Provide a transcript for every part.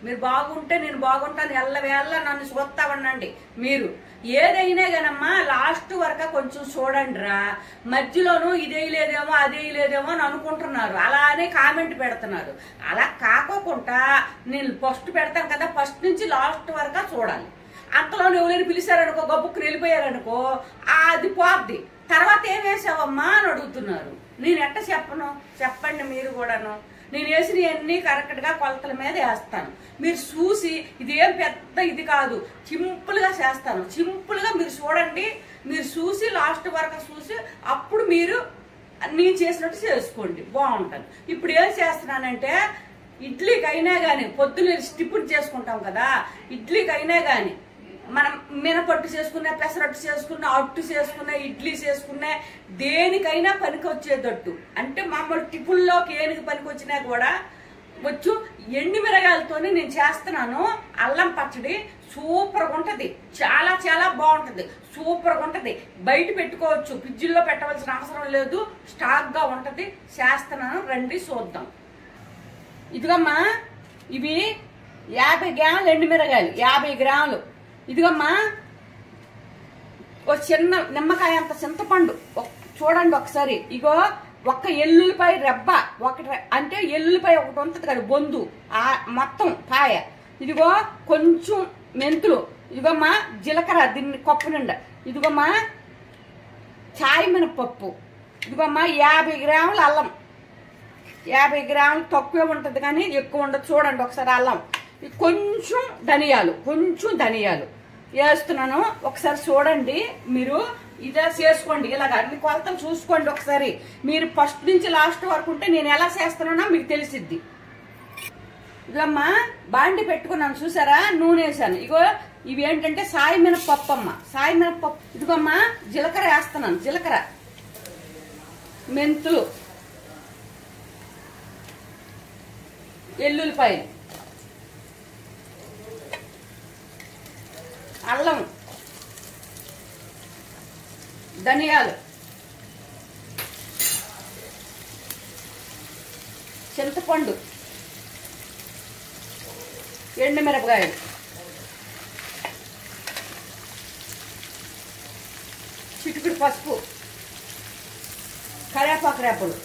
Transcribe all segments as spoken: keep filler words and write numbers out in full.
మీరు బాగుంటే నేను బాగుంటాను, ఎల్లవేళ్ళ నన్ను చూస్తా ఉండండి. మీరు ఏదైనా కానమ్మా లాస్ట్ వరకు కొంచెం చూడండి రా. మధ్యలోనూ ఇదే లేదేమో అదే లేదేమో అని అనుకుంటున్నారు, అలానే కామెంట్ పెడుతున్నారు. అలా కాకోకుండా నేను ఫస్ట్ పెడతాను కదా, ఫస్ట్ నుంచి లాస్ట్ వరకు చూడాలి. అంతలో ఎవరైనా పిలిచారనుకో, గబ్బుకు వెళ్ళిపోయారనుకో, అది పోద్ది. తర్వాత ఏం వేసావమ్మా అని అడుగుతున్నారు. నేను ఎట్ట చెప్పను చెప్పండి మీరు కూడాను. నేను వేసినవన్నీ కరెక్ట్గా కొలతల మీద వేస్తాను. మీరు చూసి ఇదేం పెద్ద ఇది కాదు, సింపుల్గా చేస్తాను. సింపుల్గా మీరు చూడండి. మీరు చూసి లాస్ట్ వరకు చూసి అప్పుడు మీరు నేను చేసినట్టు చేసుకోండి, బాగుంటుంది. ఇప్పుడు ఏం చేస్తున్నానంటే ఇడ్లీకి అయినా కానీ పొద్దున్న టిఫిన్ చేసుకుంటాం కదా, ఇడ్లీకి అయినా కానీ మనం మినపట్టు చేసుకున్నా, పెసరట్టు చేసుకున్నా, అట్టు చేసుకున్నా, ఇడ్లీ చేసుకున్నా, దేనికైనా పనికి వచ్చేటట్టు. అంటే మామూలు టిఫిన్లోకి ఏనికి పనికి వచ్చినా కూడా వచ్చు. ఎండి మిరగాయలతోని నేను చేస్తున్నాను అల్లం పచ్చడి. సూపర్గా ఉంటుంది, చాలా చాలా బాగుంటుంది, సూపర్గా ఉంటుంది. బయట పెట్టుకోవచ్చు, ఫ్రిడ్జ్లో పెట్టవలసిన అవసరం లేదు, స్టాక్గా ఉంటుంది. చేస్తున్నాను, రండి చూద్దాం. ఇదిగమ్మా ఇవి యాభై గ్రాములు ఎండు మిరగాయలు, యాభై గ్రాములు. ఇదిగమ్మా ఒక చిన్న నిమ్మకాయ అంత చింతపండు చూడండి ఒకసారి. ఇగో ఒక్క ఎల్లుల్లిపాయ రెబ్బ ఒకటి, అంటే ఎల్లుల్లిపాయ ఒకటి ఉంటుంది కదా బొందు, ఆ మొత్తం పాయ. ఇదిగో కొంచెం మెంతులు. ఇదిగోమ్మా జీలకర్ర దీన్ని కప్పు నిండా. ఇదిగోమ్మా చాయ్ మినపప్పు. ఇదిగోమ్మా యాభై గ్రాముల అల్లం. యాభై గ్రాములు తక్కువే ఉంటుంది కానీ ఎక్కువ ఉండదు. చూడండి ఒకసారి అల్లం. కొంచెం ధనియాలు, కొంచెం ధనియాలు వేస్తున్నాను. ఒకసారి చూడండి, మీరు ఇదే చేసుకోండి. ఇలాగ అన్ని కొలతలు చూసుకోండి ఒకసారి. మీరు ఫస్ట్ నుంచి లాస్ట్ వరకు ఉంటే నేను ఎలా చేస్తున్నానో మీకు తెలిసిద్ది. ఇదమ్మా బాండి పెట్టుకున్నాను చూసారా, నూనె వేసాను. ఇగో ఇవి ఏంటంటే సాయి మినపప్పు అమ్మ, సాయి మినపప్పు. ఇదిగోమ్మా జీలకర్ర వేస్తున్నాను, జీలకర్ర, మెంతులు, ఎల్లుల్లిపాయలు, అల్లం, ధనియాలు, చింతపండు, ఎండుమిరపకాయలు, చిటికుడు పసుపు, కరివేపాకు రేపలు.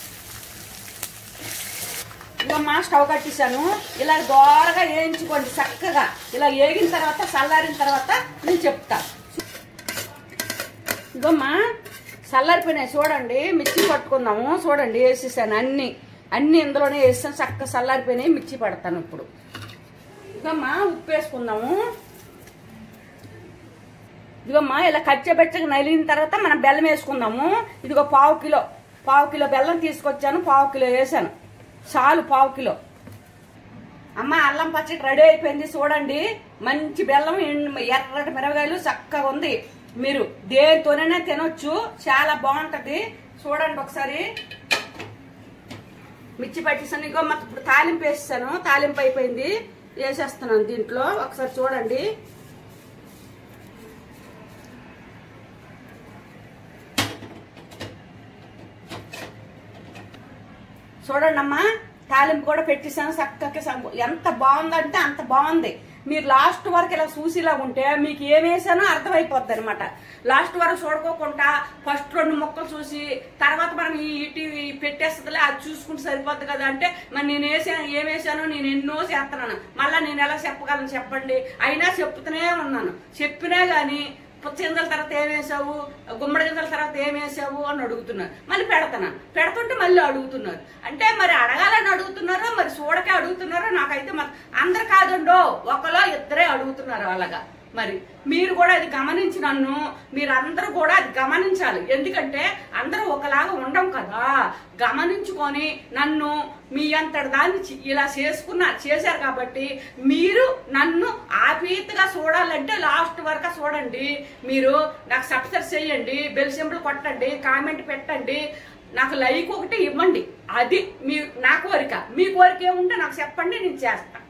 ఇవమ్మా స్టవ్ కట్టేశాను. ఇలా దోరగా వేయించుకోండి చక్కగా. ఇలా వేగిన తర్వాత చల్లారిన తర్వాత నేను చెప్తా. ఇదమ్మా చల్లారిపోయినాయి చూడండి. మిక్సీ పట్టుకుందాము. చూడండి వేసేసాను అన్ని అన్ని ఇందులోనే వేసాను. చక్కగా చల్లారిపోయినాయి, మిక్సీ పడతాను ఇప్పుడు. ఇదమ్మా ఉప్పు వేసుకుందాము. ఇదిగమ్మా ఇలా కచ్చబెచ్చగా నలిగిన తర్వాత మనం బెల్లం వేసుకుందాము. ఇదిగో పావు కిలో పావు కిలో బెల్లం తీసుకొచ్చాను, పావు కిలో వేసాను చాలు, పావు కిలో. అమ్మ అల్లం పచ్చడి రెడీ అయిపోయింది చూడండి. మంచి బెల్లం, ఎర్రటి మిరపకాయలు చక్కగా ఉంది. మీరు దేనితోనైనా తినొచ్చు, చాలా బాగుంటది. చూడండి ఒకసారి. మిర్చి పట్టేసాను. ఇగో మాకు ఇప్పుడు తాలింపు వేసేసాను. తాలింపు అయిపోయింది, వేసేస్తున్నాను దీంట్లో. ఒకసారి చూడండి. చూడండి అమ్మా తాలింపు కూడా పెట్టేసాను చక్కగా. ఎంత బాగుందంటే అంత బాగుంది. మీరు లాస్ట్ వరకు ఇలా చూసిలా ఉంటే మీకు ఏం వేసానో అర్థమైపోద్ది అనమాట. లాస్ట్ వరకు చూడుకోకుండా ఫస్ట్ రెండు ముక్కలు చూసి తర్వాత మనం ఇటు పెట్టేస్తుందిలే, అది చూసుకుంటే సరిపోద్ది కదా అంటే మరి నేను వేసాను ఏం వేసానో నేను ఎన్నో చేస్తున్నాను. మళ్ళీ నేను ఎలా చెప్పగలను చెప్పండి. అయినా చెప్తూనే ఉన్నాను. చెప్పినా గానీ పుచ్చ గింజల తర్వాత ఏం వేసావు, గుమ్మడి గింజల తర్వాత ఏం వేసావు అని అడుగుతున్నారు. మళ్ళీ పెడతాను, పెడుతుంటే మళ్ళీ అడుగుతున్నారు. అంటే మరి అడగాలని అడుగుతున్నారో మరి చూడకే అడుగుతున్నారో నాకైతే మరి అందరు కాదండో, ఒకలో ఇద్దరే అడుగుతున్నారు అలాగా. మరి మీరు కూడా అది గమనించి నన్ను మీరు అందరూ కూడా అది గమనించాలి. ఎందుకంటే అందరూ ఒకలాగా ఉండం కదా. గమనించుకొని నన్ను మీ అంతటి దాన్ని ఇలా చేసుకున్న చేశారు కాబట్టి మీరు నన్ను ఆపీతగా చూడాలంటే లాస్ట్ వరకు చూడండి. మీరు నాకు సబ్స్క్రైబ్ చేయండి, బెల్ సింబల్ కొట్టండి, కామెంట్ పెట్టండి, నాకు లైక్ ఒకటి ఇవ్వండి. అది మీ నా కోరిక. మీ కోరిక ఏముంటే నాకు చెప్పండి, నేను చేస్తాను.